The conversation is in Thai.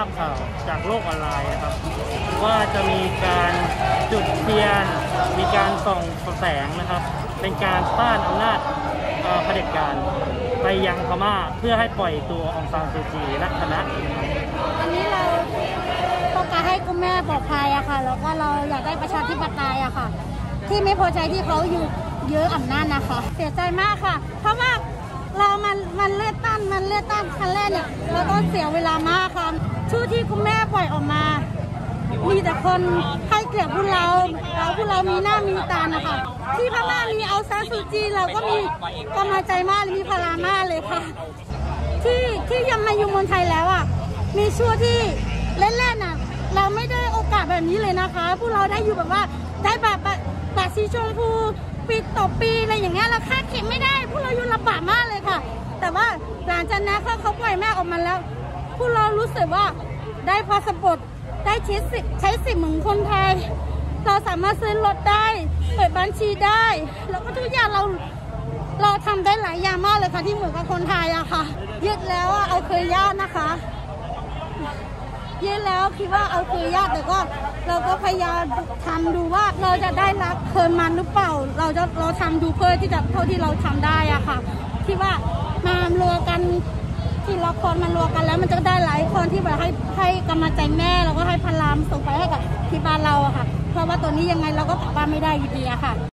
พข่าวจากโลกออนไลน์นะครับว่าจะมีการจุดเทียนมีการส่องแสงนะครับเป็นการต้านอำนาจเผด็จการไปยังพม่าเพื่อให้ปล่อยตัวองซานซูจีและคณะอันนี้เราต้องการให้คุณแม่ปลอดภัยอะค่ะแล้วก็เราอยากได้ประชาธิปไตยอะค่ะที่ไม่พอใจที่เขาอยู่เยอะอำนาจนะคะเสียใจมากค่ะเพราะว่าเรามันเลือกตั้งครั้งแรกเนี่ยเราต้องเสียเวลามากค่ะชื่อที่คุณแม่ปล่อยออกมามีแต่คนให้เกียรติพวกเราแล้วพวกเรามีหน้ามีตานะคะที่พม่ามีเอาซานซูจีเราก็มีกำลังใจมากมีพลังมากเลยค่ะที่ยังมาอยู่เมืองไทยแล้วอ่ะมีช่วงที่เล่นๆน่ะเราไม่ได้โอกาสแบบนี้เลยนะคะพวกเราได้อยู่แบบว่าได้แบบสีชมพูปีต่อปีอะไรอย่างเงี้ยเราคาดคิดไม่ได้พวกเราอยู่ลำบากมากเลยค่ะแต่ว่าหลังจากนั้นเขาปล่อยแม่ออกมาแล้วพวกเรารู้สึกว่าได้พาสปอร์ตได้ใช้สิทธิ์เหมือนคนไทยเราสามารถซื้อรถได้เปิดบัญชีได้แล้วก็ทุกอย่างเราทำได้หลายอย่างมากเลยค่ะที่เหมือนกับคนไทยอะค่ะยึดแล้วเอาเคยญาตินะคะยึดแล้วคิดว่าเอาเคยญาติแต่ก็เราก็พยายามทำดูว่าเราจะได้รับเพิ่มมันหรือเปล่าเราทำดูเพื่อที่จะเท่าที่เราทำได้อะค่ะคิดว่ามารวมกันที่ละครมันรวมกันแล้วมันจะได้หลายคนที่แบบให้กำลังใจแม่แล้วก็ให้พลังส่งไปให้กับที่บ้านเราอะค่ะเพราะว่าตัวนี้ยังไงเราก็กลับบ้านไม่ได้อยู่ดีอะค่ะ